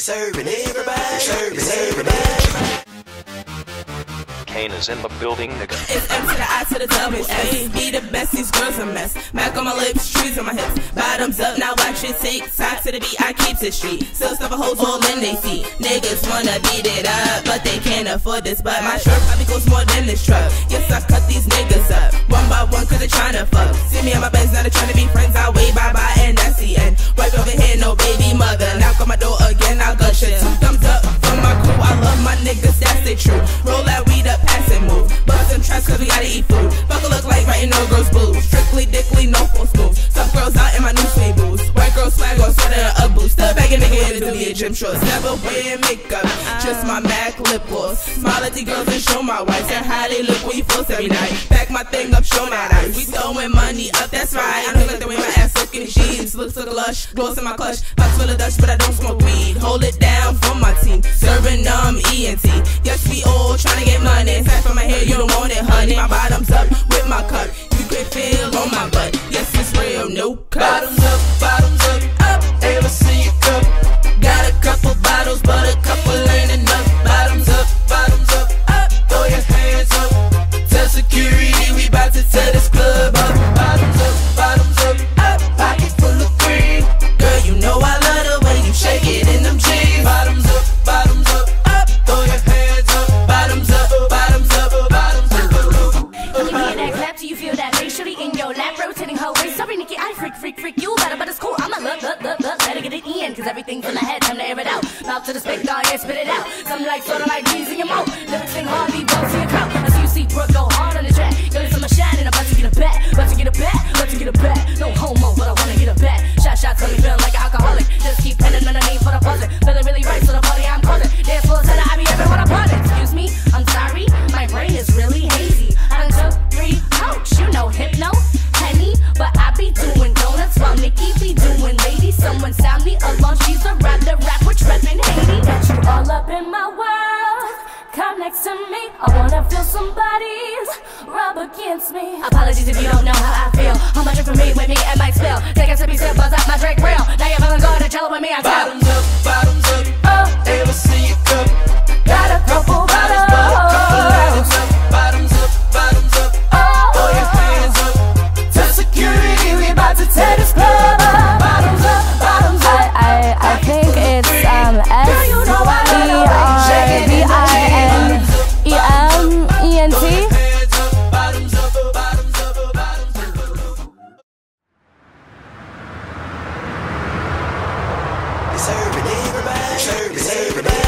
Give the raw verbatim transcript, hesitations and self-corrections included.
serving everybody, serving everybody. Kane is in the building, nigga. It's M to the I to the double S. Be the best, these girls a mess. Mac on my lips, trees on my hips. Bottoms up, now watch it tick. Side to the beat, I keeps it street. Still stuff a hoes all in they see. Niggas wanna beat it up, but they can't afford this. But my shirt probably goes more than this truck. Yes, I cut these niggas up one by one, cause they tryna fuck. See me on my Benz, now they tryna be friends. I wave bye bye and S E E Right over here, no baby mother. Knock on my door again, I'll gush it. Two thumbs up from my crew. I love my niggas, that's the truth. Roll that weed up, pass and move. Bust them traps cause we gotta eat food. Fuck a look like writing no girls' boobs. Strictly dickly, no false moves. Some girls out in my new suede boots. White girl swag on sweater and up boots. Still bagging nigga in the doobie gym shorts. Never wear makeup, just my MAC lip gloss. Smile at the girls and show my wife. Say how they look when you floss every night. Back my thing up, show that ice. We throwing money up, that's right. I don't like the way my ass look in the jeans. Looks so lush, gloss in my clutch. Box full of Dutch, but I don't smoke weed. Hold it down for my team. Servin'em E N T. Yes, we all trying to get money. Sack from my hair, you don't want it, honey. My bottoms up with my cup. You can feel on my butt. Yes, it's real, no cut. Bottoms up, bottoms up, up. Ever see your cup? Got a couple bottles, but a couple ain't enough. Bottoms up, bottoms up, up. Throw your hands up. Tell security we bout to tear this club up. Bottoms up, bottoms up, up. Pocket full of green. Girl, you know I love the way you shake it in them jeans. Bottoms up, bottoms up, up. Throw your hands up. Bottoms up, bottoms up, bottoms up. Let me hear that clap till you feel that bass. Shorty in your lap, rotating her waist. Sorry, Nikki, I freak, freak, freak you better, but it's cool. I'ma look, look, look, look. Better get it in, cause everything's in my head. Time to air it out. Mouth to the spit, dog, yeah, spit it out. Something like sorta like bees in your mouth. Lyrics sing hard, beat bumps in your crowd. I see you see Brooke go hard on the track. Yo, listen, my shine, and I'm about to get a bet. About to get a bet, about to get a bet. No homo, but I wanna get a bet. Shot, shots, got me feeling like an alcoholic. Just keep penning underneath for the buzzing. Feeling really right, so the party I'm causing. Dance floor said I be everyone I'm buzzing. Excuse me, I'm sorry, my brain is really hazy. I done took three coach, you know, hypno, Henny, but I be doing donuts while Nikki be doing ladies. Someone sound me along, she's a rap, the rap which reppin' Haiti. Got you all up in my world, come next to me. I wanna feel somebody's rub against me. Apologies if you don't know how I feel. How much for me with me and my spill. Take a sippy sip, buzz up my drink real. Now you're feeling good and chillin' with me, I'm Bottoms up, bottoms up, oh. Ever see your cup? Got a couple bottles. Bottoms up, bottoms up, bottoms up. Throw your hands up. Tell security we about to tear this club up. Bottoms up, bottoms up. I, I, I think it's um, S E E R V I N E M E N T. Serving everybody, serving everybody.